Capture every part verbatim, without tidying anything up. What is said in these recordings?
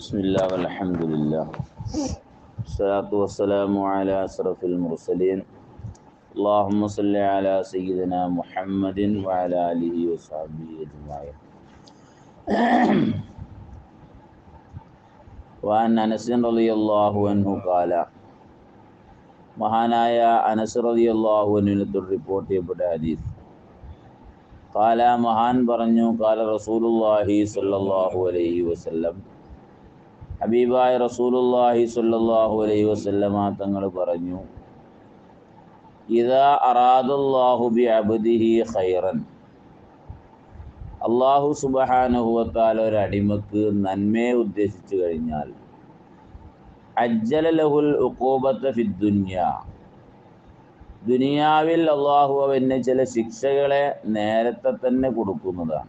بسم الله والحمد لله والصلاة والسلام على أشرف المرسلين اللهم صل على سيدنا محمد وعلى آله وصحبه أجمعين وعن أنس رضي الله عنه قال മഹാനായ അനസ് റളിയല്ലാഹു അൻഹു റിപ്പോർട്ട് ചെയ്യപ്പെട്ട ഹദീസ് ഖാല മഹാൻ പറഞ്ഞു ഖാല റസൂലുള്ളാഹി സ്വല്ലല്ലാഹു അലൈഹി വസല്ലം ഹബീബായ റസൂലുള്ളാഹി സ്വല്ലല്ലാഹു അലൈഹി വസല്ലമ തങ്ങൾ പറഞ്ഞു ഇദാ അറാദല്ലാഹു ബിഅബ്ദിഹി ഖൈറൻ അല്ലാഹു സുബ്ഹാനഹു വ തആല ഒരു അടിമക്ക് നന്മയെ ഉദ്ദേശിച്ചു കഴിഞ്ഞാൽ അജ്ജല ലഹുൽ ഉഖൂബത ഫിദ് ദുനിയ ദുനിയാവിൽ അല്ലാഹു അവന് ചില ശിക്ഷകളെ നേരത്തെ തന്നെ കൊടുക്കുന്നതാണ്.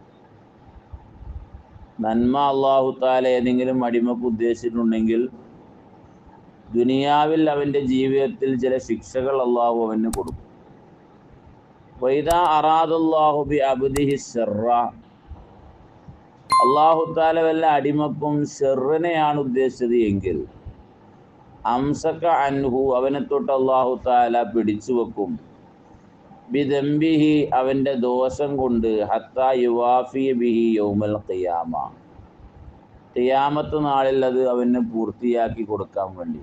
നന്മ അല്ലാഹു തആല ഏതെങ്കിലും അടിമക്ക് ഉദ്ദേശിച്ചിട്ടുണ്ടെങ്കിൽ ദുനിയാവിൽ അവൻ്റെ ജീവിതത്തിൽ ചില ശിക്ഷകൾ അല്ലാഹു അവന് കൊടുക്കും. വൈദാ അറാദല്ലാഹു ബി അബ്ദിഹി ശർറ അല്ലാഹു തആല വല്ല അടിമക്കും ശർറിനെയാണ് ഉദ്ദേശിച്ചത് എങ്കിൽ അംസക അൻഹു അവനെ തൊട്ട് അല്ലാഹു തആല പിടിച്ചു വെക്കും. ബിദംബിഹി അവൻ്റെ ദോഷം കൊണ്ട് ഹത്താ യുവാഫി ബിഹി യൗമൽ ഖിയാമ ഖിയാമത്ത് നാളിൽ അത് അവന് പൂർത്തിയാക്കി കൊടുക്കാൻ വേണ്ടി.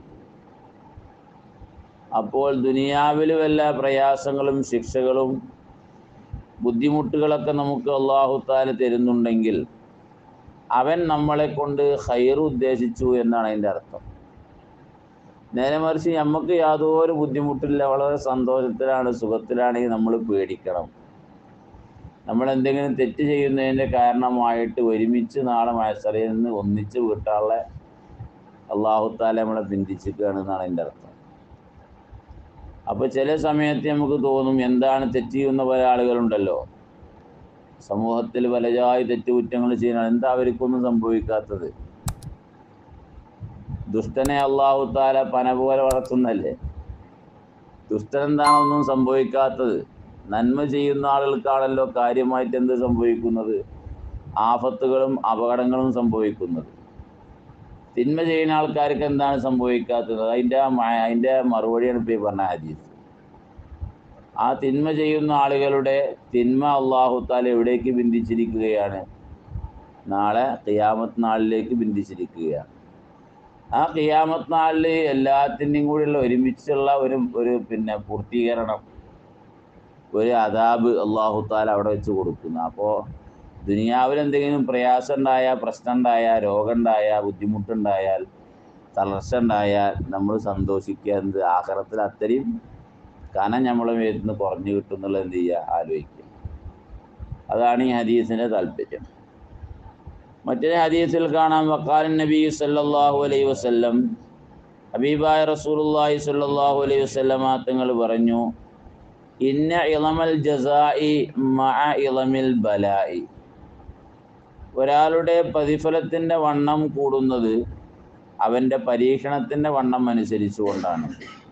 അപ്പോൾ ദുനിയാവിൽ വല്ല പ്രയാസങ്ങളും ശിക്ഷകളും ബുദ്ധിമുട്ടുകളൊക്കെ നമുക്ക് അല്ലാഹു തആല തരുന്നുണ്ടെങ്കിൽ അവൻ നമ്മളെ കൊണ്ട് ഖൈർ ഉദ്ദേശിച്ചു എന്നാണ് അതിൻ്റെ അർത്ഥം. നേരെ മറിച്ച് നമുക്ക് യാതൊരു ബുദ്ധിമുട്ടില്ല, വളരെ സന്തോഷത്തിലാണ്, സുഖത്തിലാണെങ്കിൽ നമ്മൾ പേടിക്കണം. നമ്മൾ എന്തെങ്കിലും തെറ്റ് ചെയ്യുന്നതിൻ്റെ കാരണമായിട്ട് ഒരുമിച്ച് നാളെ മഹ്ശറിൽ നിന്ന് ഒന്നിച്ച് വീട്ടാളെ അല്ലാഹു തആല നമ്മളെ ബന്ധിച്ചിരിക്കുകയാണെന്നാണ് അതിൻ്റെ അർത്ഥം. അപ്പോൾ ചില സമയത്ത് നമുക്ക് തോന്നും, എന്താണ് തെറ്റ് ചെയ്യുന്ന പല ആളുകളുണ്ടല്ലോ സമൂഹത്തിൽ പലജായി തെറ്റുകുറ്റങ്ങൾ ചെയ്യണം, എന്താ അവർക്കൊന്നും സംഭവിക്കാത്തത്? ദുഷ്ടനെ അല്ലാഹു തആല പന പോലെ വളർത്തുന്നല്ലേ. ദുഷ്ടൻ എന്താണൊന്നും സംഭവിക്കാത്തത്? നന്മ ചെയ്യുന്ന ആളുകൾക്കാണല്ലോ കാര്യമായിട്ട് എന്ത് സംഭവിക്കുന്നത്? ആഫത്തുകളും അപകടങ്ങളും സംഭവിക്കുന്നത്. തിന്മ ചെയ്യുന്ന ആൾക്കാർക്ക് എന്താണ് സംഭവിക്കാത്തത്? അതിൻ്റെ അതിൻ്റെ മറുപടിയാണ് ഇപ്പോൾ ഈ പറഞ്ഞ ഹദീസ്. ആ തിന്മ ചെയ്യുന്ന ആളുകളുടെ തിന്മ അല്ലാഹു തആല എവിടേക്ക് ബന്ധിച്ചിരിക്കുകയാണ്? നാളെ ഖിയാമത്ത് നാളിലേക്ക് ബന്ധിച്ചിരിക്കുകയാണ്. ആ ഖിയാമത്ത് നാളിൽ എല്ലാത്തിൻ്റെയും കൂടിയുള്ള ഒരുമിച്ചുള്ള ഒരു ഒരു പിന്നെ പൂർത്തീകരണം, ഒരു അദാബ് അല്ലാഹു തആല അവിടെ വെച്ച് കൊടുക്കുന്നു. അപ്പോൾ ദുനിയാവിൽ എന്തെങ്കിലും പ്രയാസം ഉണ്ടായാൽ, പ്രശ്നം ഉണ്ടായാൽ, രോഗം ഉണ്ടായാൽ, ബുദ്ധിമുട്ടുണ്ടായാൽ, തളർച്ച ഉണ്ടായാൽ നമ്മൾ സന്തോഷിക്കുക. എന്ത് ആഖിറത്തിൽ അത്രയും കനം നമ്മളെ മേത്ത് നിന്ന് കുറഞ്ഞു കിട്ടും എന്നുള്ളത് എന്ത് ചെയ്യുക, ആലോചിക്കുക. അതാണ് ഈ ഹദീസിൻ്റെ താല്പര്യം. മറ്റൊരു ഹദീസിൽ കാണാം, വഖാലൻ നബി സല്ലല്ലാഹു അലൈഹി വസല്ലം ഹബീബായ റസൂലുള്ളാഹി സല്ലല്ലാഹു അലൈഹി വസല്ലമ തങ്ങൾ പറഞ്ഞു, ഇന്ന ഇളമൽ ജസാഇ മഅ ഇളമിൽ ബലാഇ ഒരാളുടെ പ്രതിഫലത്തിൻ്റെ വണ്ണം കൂടുന്നത് അവൻ്റെ പരീക്ഷണത്തിൻ്റെ വണ്ണം അനുസരിച്ചുകൊണ്ടാണ്.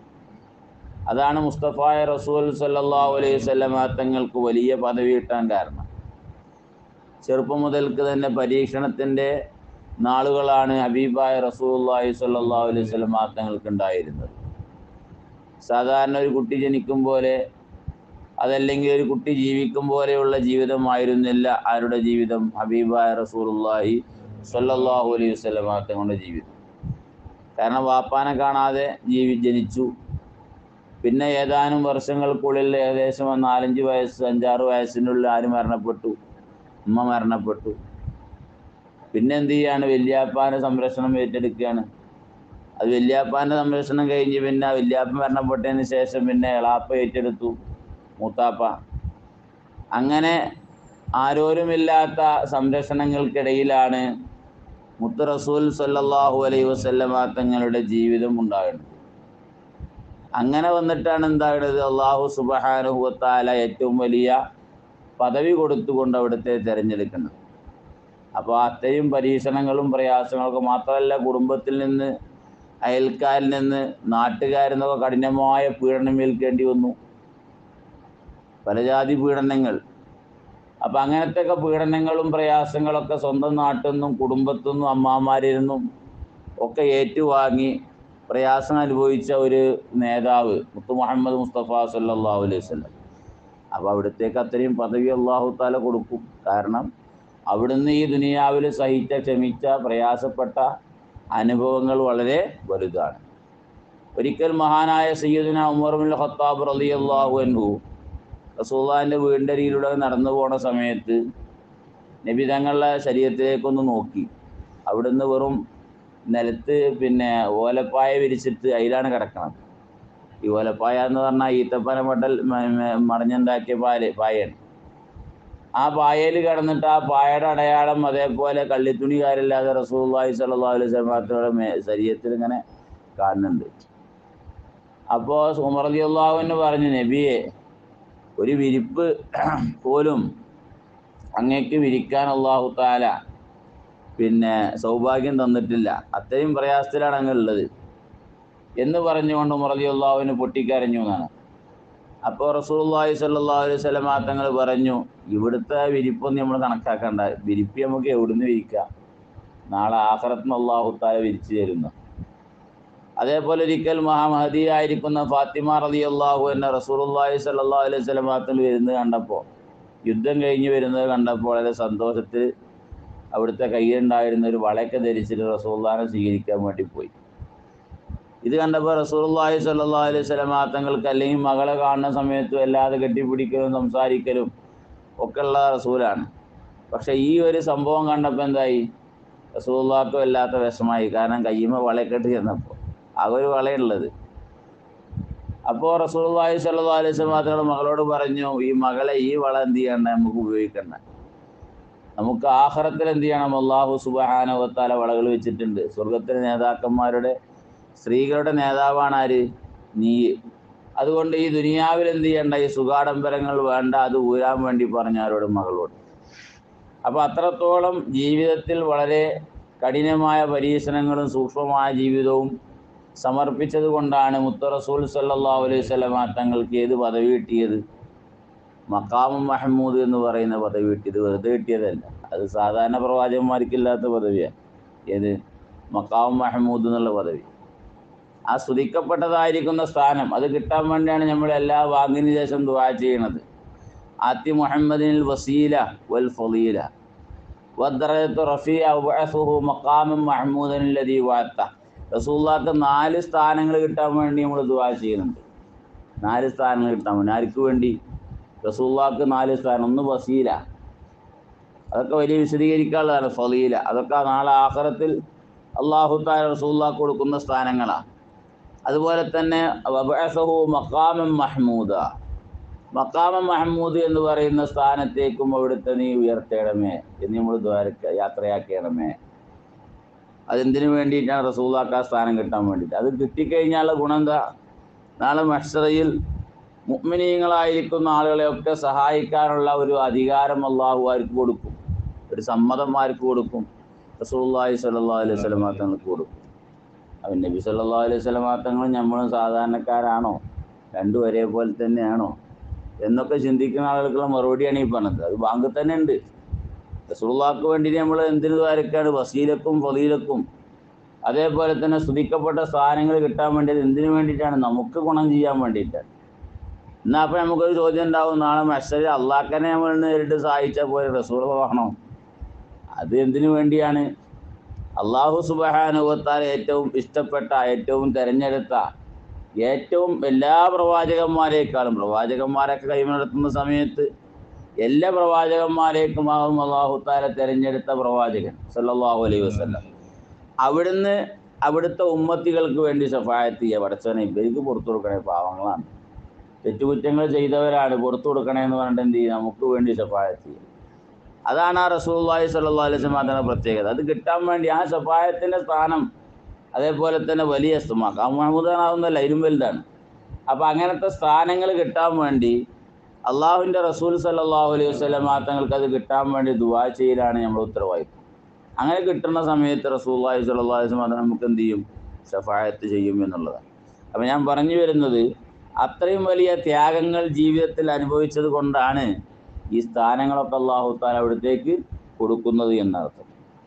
അതാണ് മുസ്തഫായ റസൂൽ സല്ലല്ലാഹു അലൈഹി വസല്ലമ തങ്ങൾക്ക് വലിയ പദവി കിട്ടാൻ കാരണം. ചെറുപ്പം മുതൽക്ക് തന്നെ പരീക്ഷണത്തിൻ്റെ നാളുകളാണ് ഹബീബായ റസൂലുള്ളാഹി സ്വല്ലല്ലാഹു അലൈഹി വസല്ലം തങ്ങൾക്ക് ഉണ്ടായിരുന്നത്. സാധാരണ ഒരു കുട്ടി ജനിക്കും പോലെ, അതല്ലെങ്കിൽ ഒരു കുട്ടി ജീവിക്കും പോലെയുള്ള ജീവിതമായിരുന്നില്ല ആരുടെ ജീവിതം? ഹബീബായ റസൂലുള്ളാഹി സ്വല്ലല്ലാഹു അലൈഹി വസല്ലം തങ്ങളുടെ ജീവിതം. കാരണം വാപ്പാനെ കാണാതെ ജീവി ജനിച്ചു. പിന്നെ ഏതാനും വർഷങ്ങൾക്കുള്ളിൽ ഏകദേശം നാലഞ്ച് വയസ്സ് അഞ്ചാറ് വയസ്സിനുള്ളിൽ ആര് മരണപ്പെട്ടു? ഉമ്മ മരണപ്പെട്ടു. പിന്നെ എന്ത് ചെയ്യാണ്? വല്യാപ്പാൻ്റെ സംരക്ഷണം ഏറ്റെടുക്കുകയാണ്. അത് വല്യാപ്പാൻ്റെ സംരക്ഷണം കഴിഞ്ഞ് പിന്നെ വല്യാപ്പ മരണപ്പെട്ടതിന് ശേഷം പിന്നെ എളാപ്പ ഏറ്റെടുത്തു, മൂത്താപ്പ. അങ്ങനെ ആരോരുമില്ലാത്ത സംരക്ഷണങ്ങൾക്കിടയിലാണ് മുത്ത് റസൂൽ സല്ലല്ലാഹു അലൈഹി വസല്ലമ തങ്ങളുടെ ജീവിതം ഉണ്ടാകുന്നത്. അങ്ങനെ വന്നിട്ടാണ് എന്താകുന്നത്? അല്ലാഹു സുബ്ഹാനഹു വ തആല ഏറ്റവും വലിയ പദവി കൊടുത്തുകൊണ്ട് അവിടുത്തെ തിരഞ്ഞെടുക്കുന്നത്. അപ്പോൾ അത്രയും പരീക്ഷണങ്ങളും പ്രയാസങ്ങളൊക്കെ മാത്രമല്ല, കുടുംബത്തിൽ നിന്ന്, അയൽക്കാരിൽ നിന്ന്, നാട്ടുകാരിൽ നിന്നൊക്കെ കഠിനമായ പീഡനം ഏൽക്കേണ്ടി വന്നു. പലജാതി പീഡനങ്ങൾ. അപ്പം അങ്ങനത്തെയൊക്കെ പീഡനങ്ങളും പ്രയാസങ്ങളൊക്കെ സ്വന്തം നാട്ടിൽ നിന്നും കുടുംബത്തിൽ നിന്നും അമ്മാമാരിൽ നിന്നും ഒക്കെ ഏറ്റുവാങ്ങി പ്രയാസം അനുഭവിച്ച ഒരു നേതാവ് മുത്തു മുഹമ്മദ് മുസ്തഫ സല്ലല്ലാഹു അലൈഹി വസല്ലം. അപ്പോൾ അവിടത്തേക്ക് അത്രയും പദവി അല്ലാഹു തആല കൊടുക്കും. കാരണം അവിടുന്ന് ഈ ദുനിയാവിൽ സഹിച്ച ക്ഷമിച്ച പ്രയാസപ്പെട്ട അനുഭവങ്ങൾ വളരെ വലുതാണ്. ഒരിക്കൽ മഹാനായ സയ്യിദുന ഉമർ ഇബ്നുൽ ഖത്താബ് റളിയല്ലാഹു അൻഹു റസൂലുള്ളാഹിന്റെ വീടിൻ്റെ അരികിലൂടെ നടന്നു പോണ സമയത്ത് നബി തങ്ങളുടെ ശരീരത്തിലേക്കൊന്ന് നോക്കി. അവിടുന്ന് വെറും നിലത്ത് പിന്നെ ഓലപ്പായ വിരിച്ചിട്ട് അതിലാണ് കിടക്കണം. ഈ ഓലപ്പായ എന്ന് പറഞ്ഞാൽ ഈത്തപ്പന മടൽ മടഞ്ഞുണ്ടാക്കിയ പാല് പായയാണ്. ആ പായയിൽ കിടന്നിട്ട് ആ പായയുടെ അടയാളം അതേപോലെ കള്ളിത്തുണികാരില്ലാതെ റസൂലുള്ളാഹി സ്വല്ലല്ലാഹു അലൈഹി വസല്ലം ശരീരത്തിൽ ഇങ്ങനെ കാണുന്നുണ്ട്. അപ്പോൾ ഉമർ റളിയല്ലാഹു അൻഹു പറഞ്ഞു, നബിയെ, ഒരു വിരിപ്പ് പോലും അങ്ങേക്ക് വിരിക്കാൻ അല്ലാഹു തആല പിന്നെ സൗഭാഗ്യം തന്നിട്ടില്ല, അത്രയും പ്രയാസത്തിലാണ് അങ്ങ് ഉള്ളത് എന്ന് പറഞ്ഞുകൊണ്ട് ഉമർ റളിയല്ലാഹു അൻഹു പൊട്ടിക്കരഞ്ഞു എന്നാണ്. അപ്പോൾ റസൂലുള്ളാഹി സ്വല്ലല്ലാഹു അലൈഹി വസല്ലം തങ്ങൾ പറഞ്ഞു, ഇവിടുത്തെ വിരിപ്പൊന്നും നമ്മൾ കണക്കാക്കണ്ട, വിരിപ്പ് നമുക്ക് എവിടുന്ന് വിരിക്കാം, നാളെ ആഖിറത്തിൽ നിന്ന് അല്ലാഹു തആല വിരിച്ചു തരുന്നു. അതേപോലെ ഒരിക്കൽ മഹാമഹദി ആയിരിക്കുന്ന ഫാത്തിമ റളിയല്ലാഹു അൻഹ റസൂലുള്ളാഹി സ്വല്ലല്ലാഹു അലൈഹി വസല്ലം തങ്ങൾ വരുന്നത് കണ്ടപ്പോൾ, യുദ്ധം കഴിഞ്ഞ് വരുന്നത് കണ്ടപ്പോൾ വളരെ സന്തോഷത്തിൽ അവിടുത്തെ കയ്യിലുണ്ടായിരുന്ന ഒരു വളയൊക്കെ ധരിച്ചിട്ട് റസൂലുള്ളാഹിനെ സ്വീകരിക്കാൻ വേണ്ടി പോയി. ഇത് കണ്ടപ്പോൾ റസൂലുള്ളാഹി സ്വല്ലല്ലാഹു അലൈഹി വസല്ലം തങ്ങൾക്ക് അല്ലെങ്കിൽ മകളെ കാണുന്ന സമയത്തും അല്ലാതെ കെട്ടിപ്പിടിക്കലും സംസാരിക്കലും ഒക്കെ ഉള്ള റസൂലാണ്. പക്ഷേ ഈ ഒരു സംഭവം കണ്ടപ്പോൾ എന്തായി, റസൂലുള്ളാഹിക്കും വല്ലാത്ത വിഷമായി. കാരണം കയ്യുമ്മ വളയൊക്കെ ഇട്ട് ചെന്നപ്പോൾ ആ ഒരു വളയുള്ളത്. അപ്പോൾ റസൂലുള്ളാഹി സ്വല്ലല്ലാഹു അലൈഹി വസല്ലം തങ്ങൾ മകളോട് പറഞ്ഞു, ഈ മകളെ ഈ വള എന്ത് ചെയ്യണ്ട, നമുക്ക് ഉപയോഗിക്കണ്ട, നമുക്ക് ആഖിറത്തിൽ എന്ത് ചെയ്യണം, അല്ലാഹു സുബ്ഹാനഹു വ തആല വളകൾ വെച്ചിട്ടുണ്ട്. സ്വർഗത്തിലെ നേതാക്കന്മാരുടെ സ്ത്രീകളുടെ നേതാവാണ് ആര്, നീ. അതുകൊണ്ട് ഈ ദുനിയാവിൽ എന്ത് ചെയ്യണ്ട, ഈ സുഖാഡംബരങ്ങൾ വേണ്ട, അത് ഊരാൻ വേണ്ടി പറഞ്ഞു ആരോട്, മകളോട്. അപ്പോൾ അത്രത്തോളം ജീവിതത്തിൽ വളരെ കഠിനമായ പരീക്ഷണങ്ങളും സൂക്ഷ്മമായ ജീവിതവും സമർപ്പിച്ചത് കൊണ്ടാണ് മുത്ത റസൂൽ സല്ലല്ലാഹു അലൈഹി വസല്ലം തങ്ങൾക്ക് ഏത് പദവി കിട്ടിയത്, മഖാമും മഹ്മൂദ് എന്ന് പറയുന്ന പദവി കിട്ടിയത്. വെറുതെ കിട്ടിയതല്ല, അത് സാധാരണ പ്രവാചകന്മാർക്കില്ലാത്ത പദവിയാണ്. ഏത് മഖാമും മഹ്മൂദ് എന്നുള്ള പദവി, ആ സ്തുതിക്കപ്പെട്ടതായിരിക്കുന്ന സ്ഥാനം, അത് കിട്ടാൻ വേണ്ടിയാണ് നമ്മൾ എല്ലാ വാങ്ങിന് ശേഷം ദുആ ചെയ്യണത്. ആത്തി മുഹമ്മദിനിൽ വസീല വൽ ഫളീല വദ്ദറജത്തു റഫീഅ വബഅസുഹു മഖാമൻ മഹ്മൂദൻ അല്ലദീ വഅത്ത. റസൂലുള്ളാഹിക്ക് നാല് സ്ഥാനങ്ങൾ കിട്ടാൻ വേണ്ടി നമ്മൾ ദുആ ചെയ്യുന്നുണ്ട്. നാല് സ്ഥാനങ്ങൾ കിട്ടാൻ വേണ്ടി, ആർക്ക് വേണ്ടി, റസൂലുള്ളാഹിക്ക് നാല് സ്ഥാനം. ഒന്ന് വസീല, അതൊക്കെ വലിയ വിശദീകരിക്കാനുള്ളതാണ്. ഫളീല, അതൊക്കെ നാളെ ആഖിറത്തിൽ അല്ലാഹു തആല റസൂലുള്ളാഹിക്ക് കൊടുക്കുന്ന സ്ഥാനങ്ങളാണ്. അതുപോലെ തന്നെ വബഅസഹു മഖാമൻ മഹ്മൂദ, മഖാമൻ മഹ്മൂദ് എന്ന് പറയുന്ന സ്ഥാനത്തേക്കും അവിടുത്തെ നീ ഉയർത്തേണമേ എന്ന് നമ്മൾ ദ്വാരക്ക യാത്രയാക്കണമേ. അതെന്തിനു വേണ്ടിയിട്ടാണ്, റസൂലുള്ളാഹിക്ക് ആ സ്ഥാനം കിട്ടാൻ വേണ്ടിയിട്ട്. അത് കിട്ടിക്കഴിഞ്ഞാലുള്ള ഗുണം എന്താ, നാളെ മഹ്ശറയിൽ മുഅ്മിനീങ്ങളായിരിക്കുന്ന ആളുകളെയൊക്കെ സഹായിക്കാനുള്ള ഒരു അധികാരം അല്ലാഹു ആർക്ക് കൊടുക്കും, ഒരു സമ്മതം ആർക്ക് കൊടുക്കും, റസൂലുള്ളാഹി സ്വല്ലല്ലാഹു അലൈഹി വസല്ലം തങ്ങൾക്ക് കൊടുക്കും. അവൻ നബി സല്ലല്ലാഹു അലൈഹി വസല്ലം തങ്ങളും നമ്മളും സാധാരണക്കാരാണോ, രണ്ടും ഒരേപോലെ തന്നെയാണോ എന്നൊക്കെ ചിന്തിക്കുന്ന ആളുകൾക്കുള്ള മറുപടിയാണ് ഈ പറഞ്ഞത്. അത് ബാങ്ക് തന്നെ ഉണ്ട്. റസൂലുള്ളാഹിക്ക് വേണ്ടി നമ്മൾ എന്തിനു ദ്വാരക്കാണ്, വസീലക്കും ഫളീലക്കും അതേപോലെ തന്നെ സ്തുതിക്കപ്പെട്ട സ്ഥാനങ്ങൾ കിട്ടാൻ വേണ്ടിയത് എന്തിനു വേണ്ടിയിട്ടാണ്, നമുക്ക് ഗുണം ചെയ്യാൻ വേണ്ടിയിട്ടാണ്. എന്നാൽ അപ്പോൾ നമുക്കൊരു ചോദ്യം ഉണ്ടാവും, നാളെ മഹ്ശറിൽ അള്ളാഹ്ക്കനെ നമ്മൾ നേരിട്ട് സഹായിച്ചാൽ പോലെ റസൂൽ വേണോ? അത് എന്തിനു വേണ്ടിയാണ്, അള്ളാഹു സുബ്ഹാനഹു വ തആല ഏറ്റവും ഇഷ്ടപ്പെട്ട, ഏറ്റവും തിരഞ്ഞെടുത്ത, ഏറ്റവും എല്ലാ പ്രവാചകന്മാരേക്കാളും, പ്രവാചകന്മാരൊക്കെ കൈമടത്തുന്ന സമയത്ത് എല്ലാ പ്രവാചകന്മാരേക്കും ആകും അല്ലാഹു തആല തിരഞ്ഞെടുത്ത പ്രവാചകൻ സല്ലല്ലാഹു അലൈഹി വസല്ലം. അവിടുന്ന് അവിടുത്തെ ഉമ്മത്തികൾക്ക് വേണ്ടി ശഫാഅത്ത് ചെയ്യുക. പടച്ചവനെ ഇവർക്ക് പുറത്തു കൊടുക്കണേ, പാവങ്ങളാണ്, തെറ്റുകുറ്റങ്ങൾ ചെയ്തവരാണ്, പുറത്തു കൊടുക്കണേ എന്ന് പറഞ്ഞിട്ട് എന്ത് ചെയ്യും, നമുക്ക് വേണ്ടി ശഫാഅത്ത് ചെയ്യും. അതാണ് ആ റസൂലുള്ളാഹി സ്വല്ലല്ലാഹു അലൈഹി വസല്ലം തങ്ങളുടെ പ്രത്യേകത. അത് കിട്ടാൻ വേണ്ടി ആ ശഫാഅത്തിൻ്റെ സ്ഥാനം അതേപോലെ തന്നെ വലിയ മഖാം മഹ്മൂദാവുന്നല്ല, ഇതിലും വലുതാണ്. അപ്പോൾ അങ്ങനത്തെ സ്ഥാനങ്ങൾ കിട്ടാൻ വേണ്ടി അള്ളാഹുവിൻ്റെ റസൂൽ സല്ലല്ലാഹു അലൈഹി വസല്ലം തങ്ങൾക്ക് അത് കിട്ടാൻ വേണ്ടി ദുആ ചെയ്യലാണ് നമ്മൾ ഉത്തരവാദിത്വം. അങ്ങനെ കിട്ടുന്ന സമയത്ത് റസൂലുള്ളാഹി സ്വല്ലല്ലാഹു അലൈഹി വസല്ലം നമുക്ക് എന്ത് ചെയ്യും, ശഫാഅത്ത് ചെയ്യും എന്നുള്ളതാണ്. അപ്പോൾ ഞാൻ പറഞ്ഞു വരുന്നത്, അത്രയും വലിയ ത്യാഗങ്ങൾ ജീവിതത്തിൽ അനുഭവിച്ചത് കൊണ്ടാണ് ഈ സ്ഥാനങ്ങളൊക്കെ അല്ലാഹു തആല അവിടത്തേക്ക് കൊടുക്കുന്നത് എന്നർത്ഥം.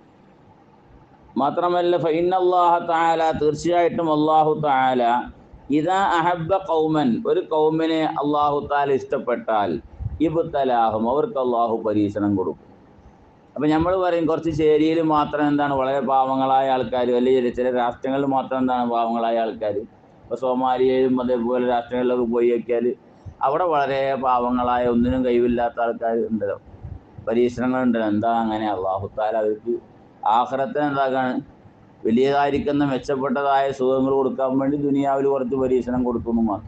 മാത്രമല്ല ഫഇന്നല്ലാഹ തആല തീർച്ചയായിട്ടും അല്ലാഹു തആല ഇദാ അഹബ്ബ ഖൗമൻ ഒരു ഖൗമിനെ അല്ലാഹു തആല ഇഷ്ടപ്പെട്ടാൽ ഇബ്തലാഹും അവർക്ക് അല്ലാഹു പരീക്ഷണം കൊടുക്കും. അപ്പം നമ്മൾ പറയും കുറച്ച് ചേരിയിൽ മാത്രം എന്താണ് വളരെ പാവങ്ങളായ ആൾക്കാർ, അല്ലെങ്കിൽ ചില രാഷ്ട്രങ്ങളിൽ മാത്രം എന്താണ് പാവങ്ങളായ ആൾക്കാർ. ഇപ്പോൾ സോമാലിയയിലും അതേപോലെ രാഷ്ട്രങ്ങളിലൊക്കെ പോയി നോക്കിയാൽ അവിടെ വളരെ പാവങ്ങളായ ഒന്നിനും കഴിവില്ലാത്ത ആൾക്കാർ ഉണ്ടല്ലോ, പരീക്ഷണങ്ങളുണ്ടല്ലോ. എന്താ അങ്ങനെ? അല്ലാഹു തആല അവർക്ക് ആഖിറത്തിന് എന്താക്കാണ് വലിയതായിരിക്കുന്ന മെച്ചപ്പെട്ടതായ സുഖങ്ങൾ കൊടുക്കാൻ വേണ്ടി ദുനിയാവിൽ കുറച്ച് പരീക്ഷണം കൊടുക്കുന്നു മാത്രം.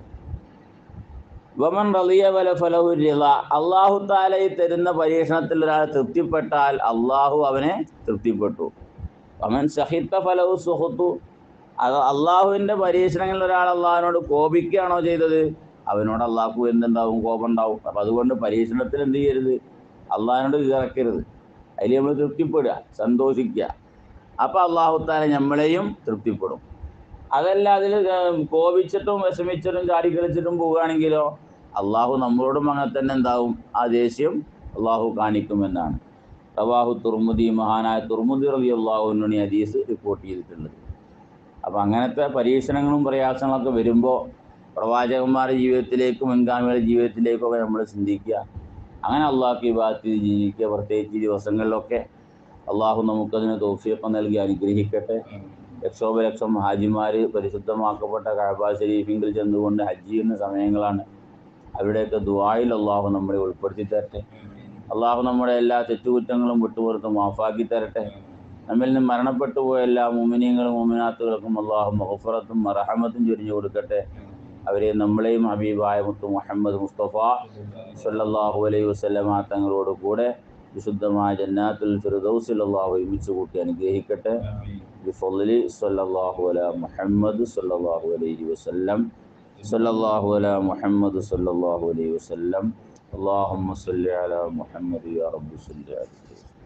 വമൻ റളിയ വല ഫലഹു റിള അല്ലാഹു തആല ഈ തരുന്ന പരീക്ഷണത്തിൽ ഒരാൾ തൃപ്തിപ്പെട്ടാൽ അല്ലാഹു അവനെ തൃപ്തിപ്പെട്ടു. വമൻ സഖിത്ത ഫലഹു സുഖ്തു അള്ളാഹുവിൻ്റെ പരീക്ഷണങ്ങളിൽ ഒരാൾ അള്ളാഹുവിനോട് കോപിക്കുകയാണോ ചെയ്തത്, അവനോട് അള്ളാഹു എന്തുണ്ടാവും? കോപം ഉണ്ടാവും. അപ്പം അതുകൊണ്ട് പരീക്ഷണത്തിൽ എന്ത് ചെയ്യരുത്? അള്ളാഹിനോട് ഇറക്കരുത്. അതിൽ നമ്മൾ തൃപ്തിപ്പെടുക, സന്തോഷിക്കുക. അപ്പം അള്ളാഹു തആല നമ്മളെയും തൃപ്തിപ്പെടും. അതല്ല അതിൽ കോപിച്ചിട്ടും വിഷമിച്ചിട്ടും ചാടിക്കളിച്ചിട്ടും പോവുകയാണെങ്കിലോ അള്ളാഹു നമ്മളോടും അങ്ങനെ തന്നെ എന്താവും? ആ ദേഷ്യം അള്ളാഹു കാണിക്കുമെന്നാണ് റവാഹു തുർമുദി, മഹാനായ തുർമുദി റളിയല്ലാഹു അൻഹു ഈ ഹദീസ് റിപ്പോർട്ട് ചെയ്തിട്ടുള്ളത്. അപ്പം അങ്ങനത്തെ പരീക്ഷണങ്ങളും പ്രയാസങ്ങളൊക്കെ വരുമ്പോൾ പ്രവാചകന്മാരുടെ ജീവിതത്തിലേക്കും മുൻഗാമികളുടെ ജീവിതത്തിലേക്കൊക്കെ നമ്മൾ ചിന്തിക്കുക. അങ്ങനെ അള്ളാഹു ഇബാദത്തിൽ ജീവിക്കുക. പ്രത്യേകിച്ച് ദിവസങ്ങളിലൊക്കെ അള്ളാഹു നമുക്കതിന് തൗഫീഖ് നൽകി അനുഗ്രഹിക്കട്ടെ. ലക്ഷോപലക്ഷം ഹാജിമാർ പരിശുദ്ധമാക്കപ്പെട്ട കഅബ ശരീഫിൽ ചെന്നുകൊണ്ട് ഹജ്ജ് ചെയ്യുന്ന സമയങ്ങളാണ്. അവിടെയൊക്കെ ദുആയിൽ അള്ളാഹു നമ്മളെ ഉൾപ്പെടുത്തി തരട്ടെ. അള്ളാഹു നമ്മുടെ എല്ലാ തെറ്റുകുറ്റങ്ങളും വിട്ടുപുറത്ത് മാഫാക്കി തരട്ടെ. നമ്മിൽ നിന്ന് മരണപ്പെട്ടു പോയ എല്ലാ മുഅ്മിനീങ്ങളും മുഅ്മിനാത്തുകൾക്കും അള്ളാഹു മഗ്ഫിറത്തും മർഹമത്തും ചൊരിഞ്ഞു കൊടുക്കട്ടെ. അവരെ നമ്മളെയും ഹബീബായ മുത്തു മുഹമ്മദ് മുസ്തഫ സ്വല്ലല്ലാഹു അലൈഹി വസല്ലമ തങ്ങളോട് കൂടെ വിശുദ്ധമായ ജന്നാത്തുൽ ഫിർദൗസിൽ അള്ളാഹു ഒരുമിച്ച് കൂട്ടി അനുഗ്രഹിക്കട്ടെ. ബിഫളലി സ്വല്ലല്ലാഹു അലാ മുഹമ്മദ് സ്വല്ലല്ലാഹു അലൈഹി വസല്ലം സ്വല്ലല്ലാഹു അലാ മുഹമ്മദ് സ്വല്ലല്ലാഹു അലൈഹി വസല്ലം. അല്ലാഹുമ്മ സ്വല്ലി അലാ മുഹമ്മദ് യാ റബ്ബി സ്വല്ലി അലൈഹി.